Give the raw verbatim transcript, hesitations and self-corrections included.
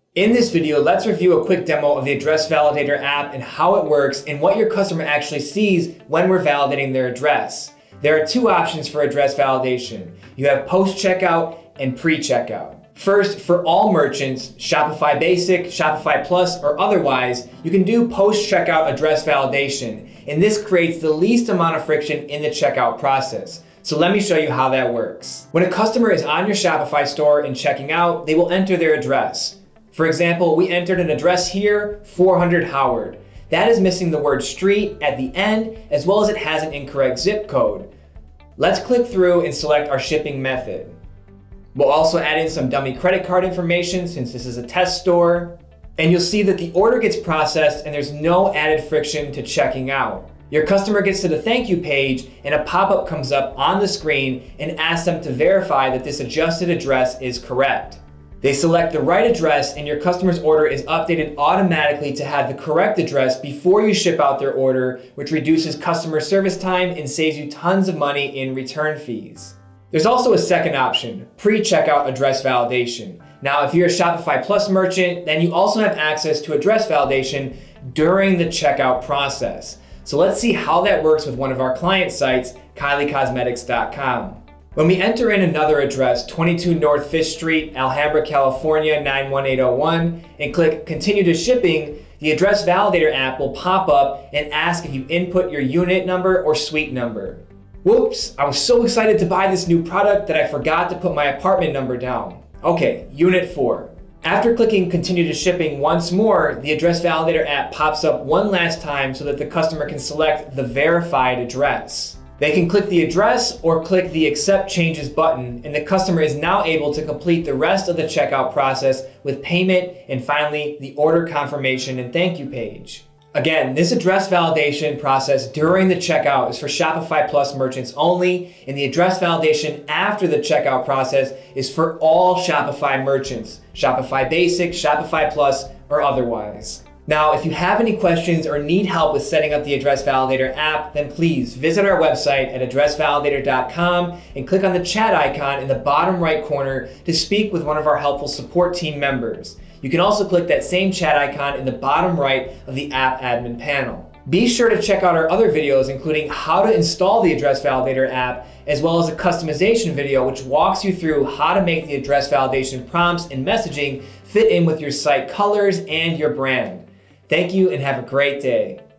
In this video, let's review a quick demo of the Address Validator app and how it works and what your customer actually sees when we're validating their address. There are two options for address validation. You have post-checkout and pre-checkout. First, for all merchants, Shopify Basic, Shopify Plus, or otherwise, you can do post-checkout address validation, and this creates the least amount of friction in the checkout process. So let me show you how that works. When a customer is on your Shopify store and checking out, they will enter their address. For example, we entered an address here, four hundred Howard. That is missing the word street at the end, as well as it has an incorrect zip code. Let's click through and select our shipping method. We'll also add in some dummy credit card information since this is a test store. And you'll see that the order gets processed and there's no added friction to checking out. Your customer gets to the thank you page and a pop-up comes up on the screen and asks them to verify that this adjusted address is correct. They select the right address and your customer's order is updated automatically to have the correct address before you ship out their order, which reduces customer service time and saves you tons of money in return fees. There's also a second option, pre-checkout address validation. Now, if you're a Shopify Plus merchant, then you also have access to address validation during the checkout process. So let's see how that works with one of our client sites, Kylie Cosmetics dot com. When we enter in another address, twenty-two North Fifth Street, Alhambra, California, nine one eight oh one, and click Continue to Shipping, the Address Validator app will pop up and ask if you input your unit number or suite number. Whoops, I was so excited to buy this new product that I forgot to put my apartment number down. Okay, Unit four. After clicking Continue to Shipping once more, the Address Validator app pops up one last time so that the customer can select the verified address. They can click the address or click the Accept Changes button, and the customer is now able to complete the rest of the checkout process with payment and finally the order confirmation and thank you page. Again, this address validation process during the checkout is for Shopify Plus merchants only, and the address validation after the checkout process is for all Shopify merchants, Shopify Basic, Shopify Plus, or otherwise. Now, if you have any questions or need help with setting up the Address Validator app, then please visit our website at address validator dot com and click on the chat icon in the bottom right corner to speak with one of our helpful support team members. You can also click that same chat icon in the bottom right of the app admin panel. Be sure to check out our other videos, including how to install the Address Validator app, as well as a customization video which walks you through how to make the address validation prompts and messaging fit in with your site colors and your brand. Thank you and have a great day.